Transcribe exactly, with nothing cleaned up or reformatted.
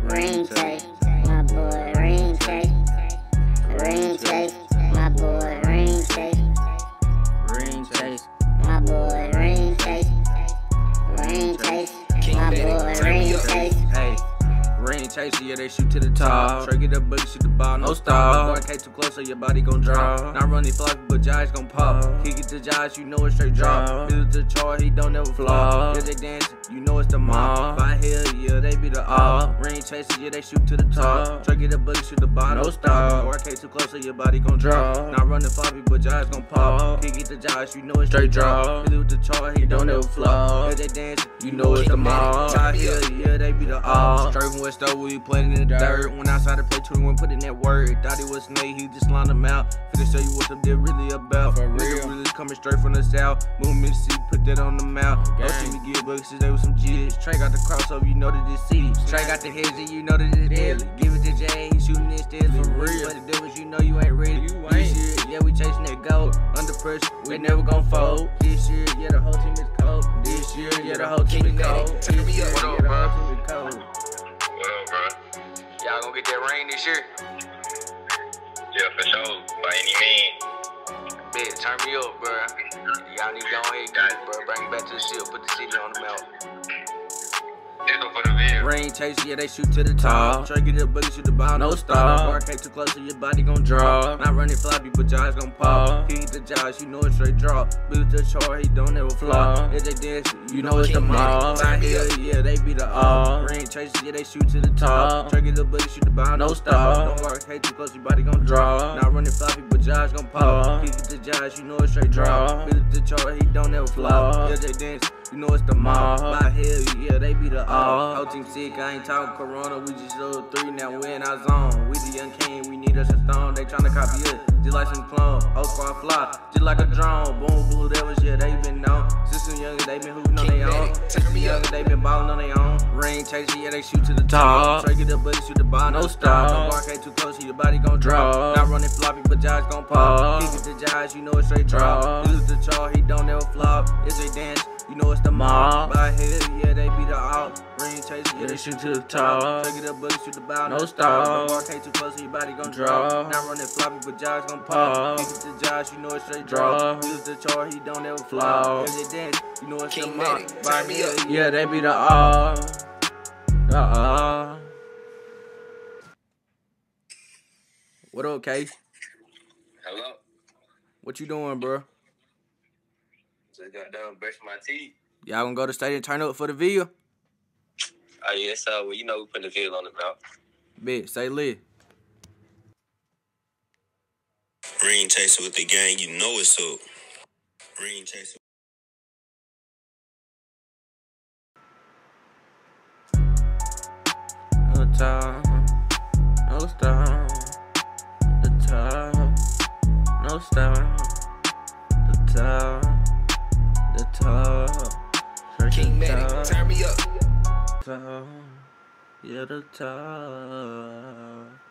Ring Chase, my boy, Ring Chase. Ring Chase, my boy, Ring Chase. Ring Chase, my boy, Ring Chase. Ring Chase, my boy, Ring Chase. Hey. Ring Chase, yeah, they shoot to the top. Try get that boogie, shoot the ball, no stop. Boy, K too close, so your body gon' drop. Not running floppy, but Josh gon' pop. Kick it to Josh, you know it's straight drop. Build the chart, he don't never flop. Yeah, they dancing, you know it's the mob. By hell, yeah, they be the all. Ring Chase, yeah, they shoot to the top. Try get that boogie, shoot the ball, no stop. Boy, K too close, so your body gon' drop. Not running floppy, but Josh gon' pop. Kick it to Josh, you know it's straight drop. Build the chart, he don't never flop. Yeah, they dancing, you know it's the mob. By hell, yeah, they be the all. Straight from West Oak, we playing in the dirt. Went outside to play twenty-one, put in that word. Thought he was snake, he just lined him out. Finna show you what them did really about. For real, really coming straight from the south. Move Mississippi, put that on the mouth. Don't see me get bucks, they was some G's. Trey got the crossover, you know that it's city. Trey got the heads, and you know that it's deadly. Give it to Jay, he shooting it steadily. For real, but the difference, you know you ain't ready. You ain't. This year, yeah, we chasing that gold. Under pressure, we never gon' fold. This year, yeah, the whole team is cold. This year, yeah, the whole team is cold. This year, yeah, the whole team is cold. What up, bro? Y'all gonna get that rain this year? Yeah, for sure. By any means. Bet, turn me up, bro. Y'all need to go ahead, guys, bro. Bring it back to the ship. Put the city on the map. For the video. Ring Chase, yeah, they shoot to the top. Try get up, boogie, shoot the ball, no stop. Bar K too close, so your body gon' drop. Not running floppy, but Josh gon' pop. Kick the Josh, you know it's straight drop. Build the chart, he don't ever flop. If they dance, you know it's the mob. By hell, yeah, they be the all. Ring Chase, yeah, they shoot to the top. Try get up, boogie, shoot the ball, no stop. Don't bar K too close, your body gon' drop. Not running floppy, but Josh gon' pop. Kick the Josh, you know it's straight drop. Build the chart, he don't ever flop. If they dance, you know it's the mob. By hell, yeah, they be the all. Whole team sick, I ain't talking Corona, we just little three, now we in our zone. We the young king, we need us a stone. They tryna copy us, just like some clone. Whole squad fly, just like a drone. Boom, blue devils, yeah, they been known. Since them younger, they been hooping on their own. Since them younger, they been ballin' on their own. Ring Chase, yeah, they shoot to the top. Try get up, buddy, shoot the ball, no stop. Don't bark, ain't too close, so your body gon' drop. Not running floppy, but Josh gon' pop. Kick it to Josh, you know it's straight drop. Use the chart, he don't ever flop. It's a dance, you know it's the mob. By hell, yeah, they be the out. Ring Chase, yeah, they shoot to the top. Try get up, buddy, shoot the ball, no stop. Don't bark, ain't too close, so your body gon' drop. Not running floppy, but Josh gon' pop. Kick it to Josh, you know it's straight drop. Use the chart, he don't ever flop. If they dance, you know it's the mob. By hell, yeah, they be the all. Uh-uh. What up, K? Hello? What you doing, bro? Just got done brushing my teeth. Y'all gonna go to the stadium, turn up for the video? Oh, yeah, so, well, you know we put the video on the mouth. Bet, say lit. Ring Chaser with the gang, you know it's up. Ring Chaser. No time, no stop. The top, no stop. The top, the top. King Medic, turn me up. Top, yeah, the top.